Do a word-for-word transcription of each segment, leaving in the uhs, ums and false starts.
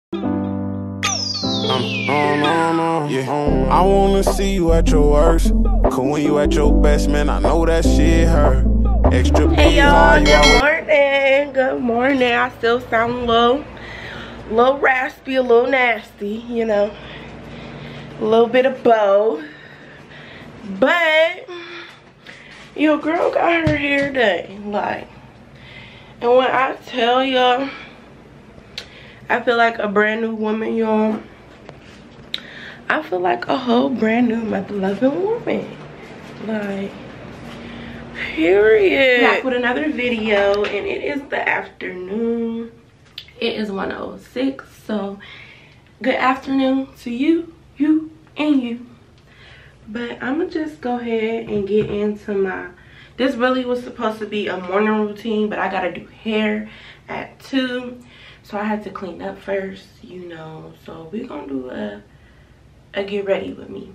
Um, no, no, no, yeah. Um, I wanna see you at your worst. Cause when you at your best, man, I know that shit hurt. Extra big. Hey y'all, good morning. Good morning. I still sound a little, little raspy, a little nasty, you know. A little bit of both. But your girl got her hair done. Like, and when I tell y'all, I feel like a brand new woman, y'all. I feel like a whole brand new mother-loving woman. Like, period. Back with another video, and it is the afternoon. It is one oh six, so good afternoon to you, you, and you. But I'm gonna just go ahead and get into my, this really was supposed to be a morning routine, but I gotta do hair at two. So I had to clean up first, you know. So we're gonna do a, a get ready with me.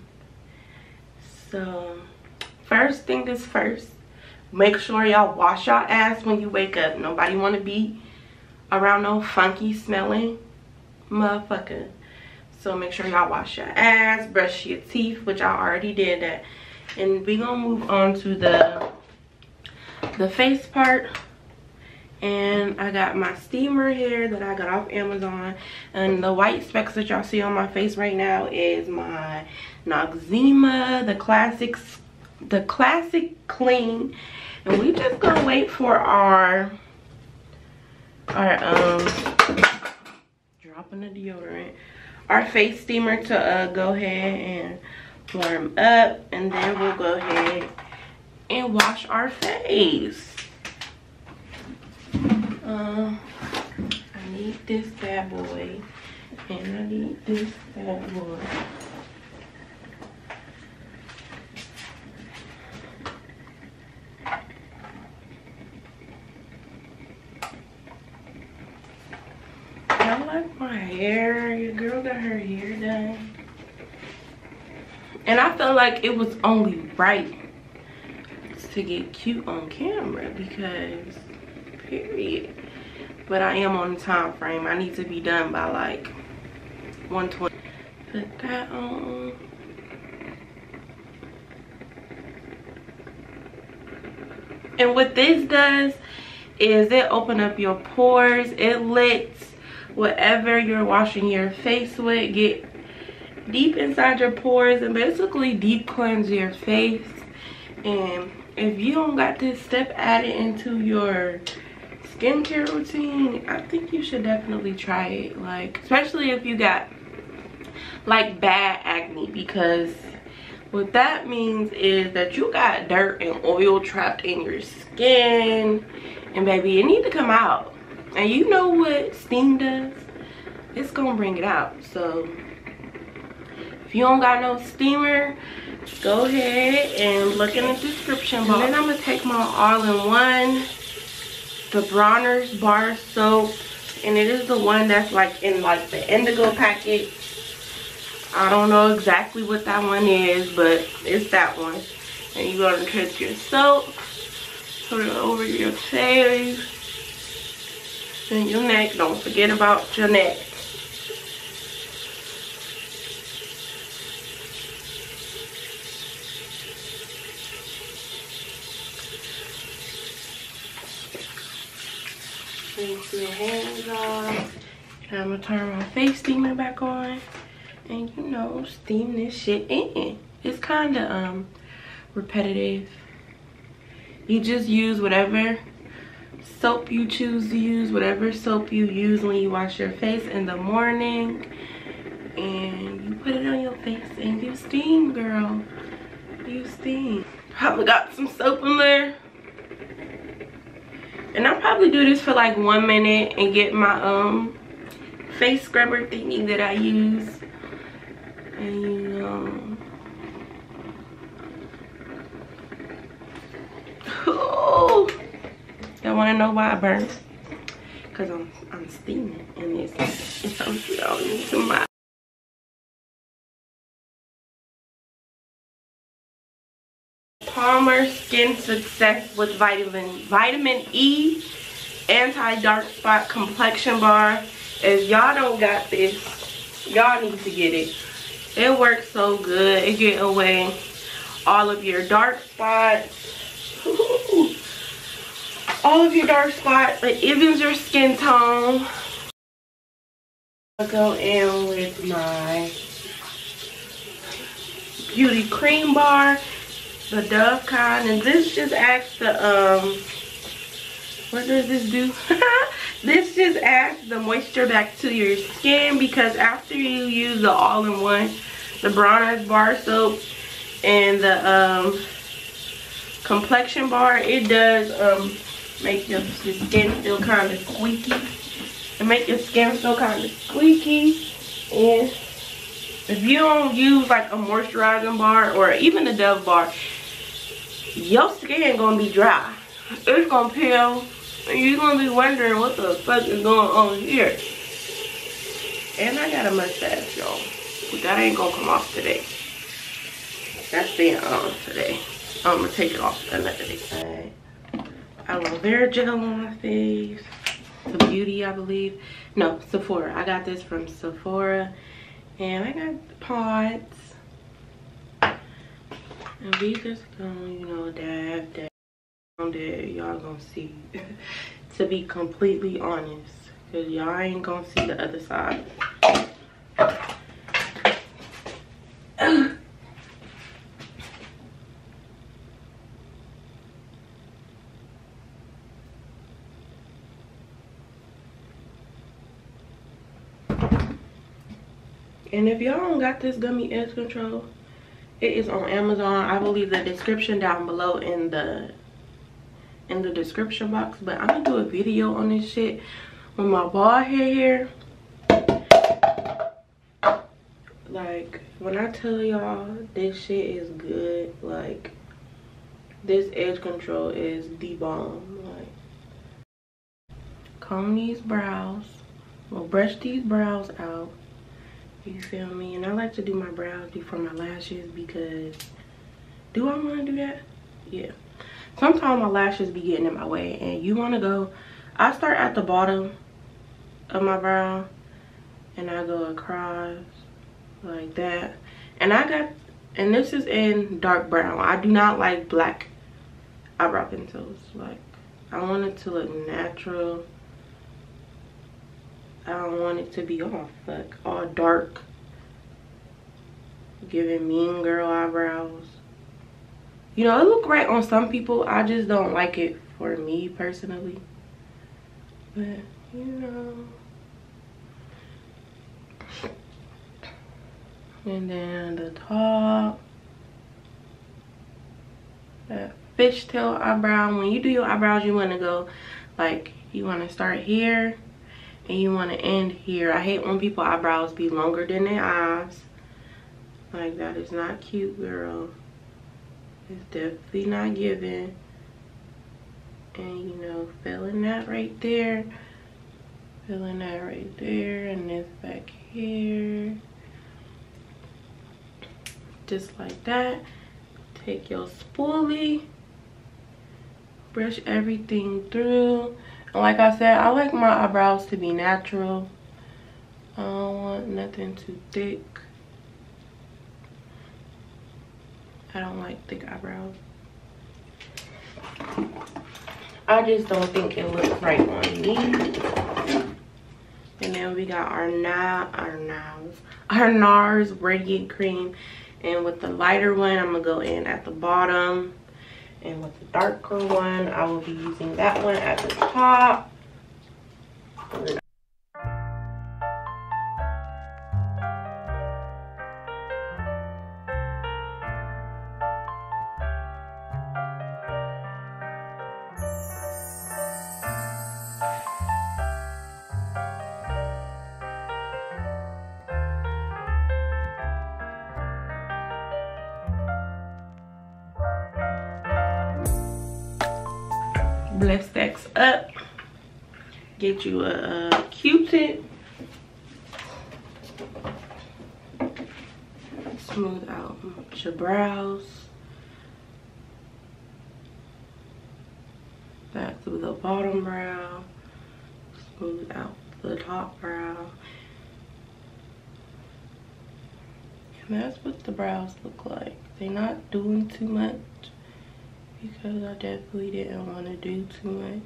So first thing is first, make sure y'all wash y'all ass when you wake up. Nobody wanna be around no funky smelling motherfucker. So make sure y'all wash your ass, brush your teeth, which I already did that. And we gonna move on to the the face part. And I got my steamer here that I got off Amazon. And the white specks that y'all see on my face right now is my Noxzema, the classics, the classic clean. And we just gonna wait for our our um dropping the deodorant, our face steamer to uh, go ahead and warm up, and then we'll go ahead and wash our face. Um, I need this bad boy, and I need this bad boy. I like my hair. Your girl got her hair done. And I felt like it was only right to get cute on camera because, period. But I am on the time frame. I need to be done by like one twenty. Put that on. And what this does is it open up your pores. It lets whatever you're washing your face with get deep inside your pores and basically deep cleanse your face. And if you don't got this step added into your skincare routine, I think you should definitely try it. Like, especially if you got like bad acne, because what that means is that you got dirt and oil trapped in your skin, and baby, it need to come out. And you know what steam does? It's gonna bring it out. So if you don't got no steamer, go ahead and look in the description box. And then I'm gonna take my all-in-one, the Bronner's bar soap, and it is the one that's like in like the indigo packet. I don't know exactly what that one is, but it's that one. And you're gonna take your soap, put it over your face and your neck. Don't forget about your neck. Rinse your hands off. And I'm gonna turn my face steamer back on, and you know, steam this shit in. It's kind of um repetitive. You just use whatever soap you choose to use, whatever soap you use when you wash your face in the morning, and you put it on your face and you steam, girl. You steam. Probably got some soap in there. And I'll probably do this for like one minute and get my um face scrubber thingy that I use. And you know, oh, y'all wanna know why I burn? Cause I'm I'm steaming and it's it's so y'all need some mild. Palmer Skin Success with vitamin vitamin E anti dark spot complexion bar, If y'all don't got this, y'all need to get it. It works so good. It get away all of your dark spots. Ooh. All of your dark spots. It evens your skin tone. I'll go in with my beauty cream bar, the Dove kind, and this just adds the um what does this do? This just adds the moisture back to your skin, because after you use the all-in-one, the Bronner's bar soap and the um complexion bar, it does um make your, your skin feel kind of squeaky. It make your skin feel kind of squeaky. And if you don't use like a moisturizing bar or even a Dove bar, your skin gonna be dry. It's gonna peel, and you're gonna be wondering what the fuck is going on here. And I got a mustache, y'all, but that ain't gonna come off today. That's staying on today. I'm gonna take it off another day. Aloe vera gel on my face. The Beauty, I believe. No, Sephora. I got this from Sephora. And I got pods. And we just gonna, you know, dab, dab on there. Y'all gonna see. To be completely honest. Because y'all ain't gonna see the other side. And if y'all don't got this gummy edge control, it is on Amazon. I will leave the description down below in the in the description box. But I'm gonna do a video on this shit with my bald head here. Like, when I tell y'all this shit is good, like, this edge control is the bomb. Like, comb these brows, we'll brush these brows out. You feel me? And I like to do my brows before my lashes, because do I want to do that? Yeah. Sometimes my lashes be getting in my way, and you want to go, I start at the bottom of my brow and I go across like that. And I got, and this is in dark brown. I do not like black eyebrow pencils. Like, I want it to look natural. I don't want it to be off, like all dark, giving mean girl eyebrows. You know, it look right on some people. I just don't like it for me personally. But, you know. And then the top. That fishtail eyebrow. When you do your eyebrows, you want to go, like, you want to start here. And you want to end here. I hate when people eyebrows be longer than their eyes. Like, that is not cute, girl. It's definitely not giving. And, you know, filling that right there. Filling that right there. And this back here. Just like that. Take your spoolie. Brush everything through. And like I said, I like my eyebrows to be natural. I don't want nothing too thick. I don't like thick eyebrows. I just don't think it looks right on me. And then we got our na our nails, our NARS Radiant Cream. And with the lighter one, I'm gonna go in at the bottom. And with the darker one, I will be using that one at the top. Bless stacks up. Get you a, a Q-tip. Smooth out your brows. Back to the bottom brow. Smooth out the top brow. And that's what the brows look like. They're not doing too much because I definitely didn't want to do too much.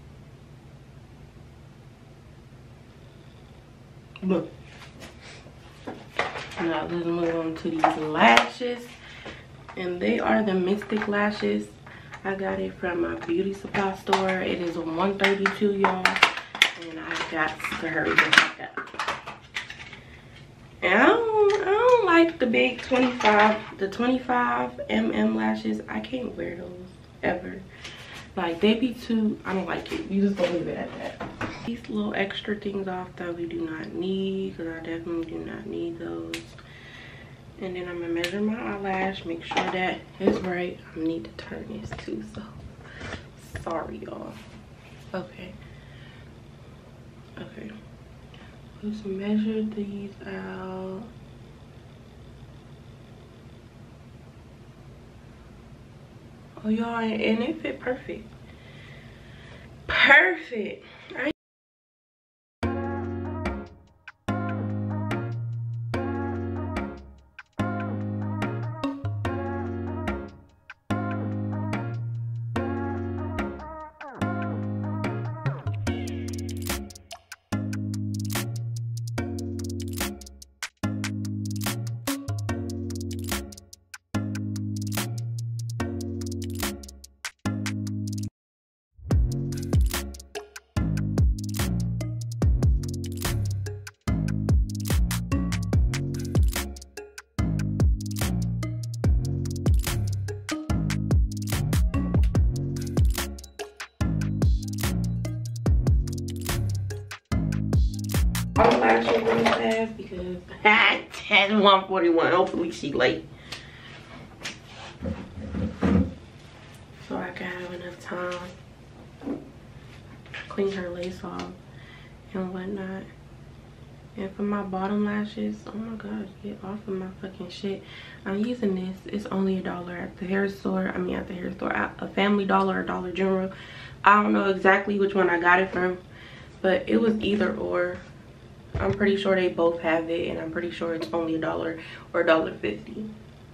Look. Now let's move on to these lashes. And they are the Mystic lashes. I got it from my beauty supply store. It is one thirty-two, y'all. And I got to hurry this up. And I don't, I don't like the big twenty-five, the twenty-five millimeter lashes. I can't wear those ever. Like, they be too, I don't like it. You just gonna leave it at that. These little extra things off that we do not need, because I definitely do not need those. And then I'm gonna measure my eyelash, make sure that it's right. I need to turn this too, so sorry, y'all. Okay. Okay. Let's measure these out. Oh, y'all, and it fit perfect. Perfect. I eyelashes really fast because it's one forty-one. Hopefully she late, so I can have enough time to clean her lace off and whatnot. And for my bottom lashes, oh my gosh, get off of my fucking shit. I'm using this. It's only a dollar at the hair store. I mean, at the hair store, at a Family Dollar or Dollar General. I don't know exactly which one I got it from, but it was either or. I'm pretty sure they both have it, and I'm pretty sure it's only a dollar or a dollar fifty.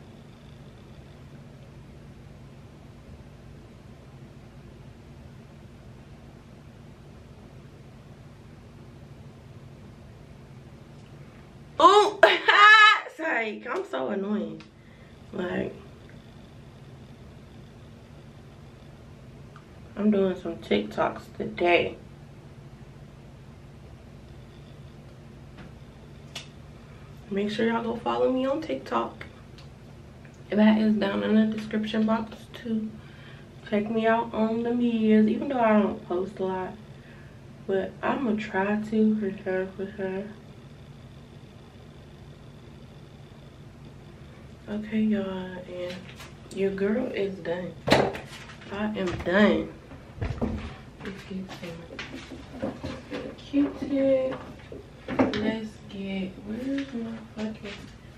Oh, sorry, I'm so annoying. Like, I'm doing some TikToks today. Make sure y'all go follow me on TikTok. That is down in the description box too. Check me out on the medias, even though I don't post a lot. But I'm gonna try to, for sure, for sure. Okay, y'all, and your girl is done. I am done. Q-tip. Let's get, where's my fucking,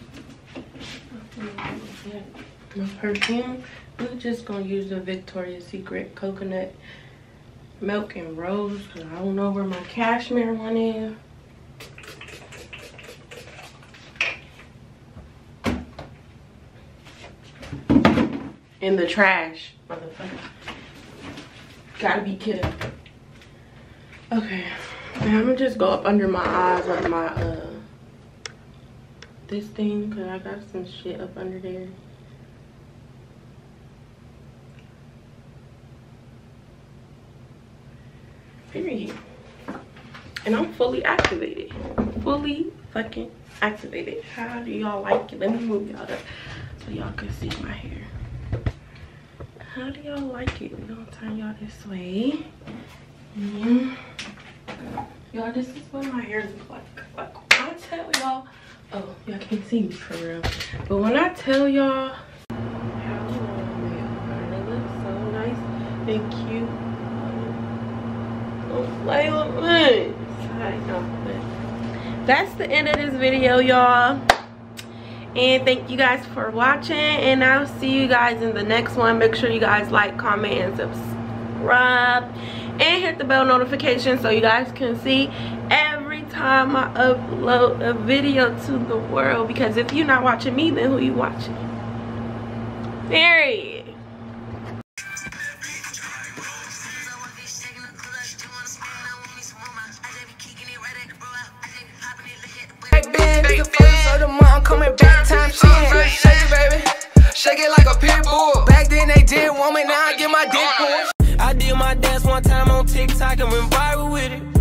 my perfume? We're just gonna use the Victoria's Secret Coconut Milk and Rose, because I don't know where my cashmere one is. In the trash, motherfucker. Gotta be kidding. Okay. And I'm gonna just go up under my eyes with my uh this thing, because I got some shit up under there. Period. And I'm fully activated. Fully fucking activated. How do y'all like it? Let me move y'all up so y'all can see my hair. How do y'all like it? We're gonna turn y'all this way. Yeah. Y'all, this is what my hair looks like. Like, when I tell y'all, oh, y'all can't see me for real. But when I tell y'all how it looks so nice and cute. Don't play with me. That's the end of this video, y'all. And thank you guys for watching, and I'll see you guys in the next one. Make sure you guys like, comment, and subscribe, and hit the bell notification so you guys can see every time I upload a video to the world, because if you're not watching me, then who you watching? Period. I'm coming back, time shit. Shake it, baby. Shake it like a pit bull. Back then they did want me, now I get my dick pulled. I did my dance one time on TikTok and went viral with it.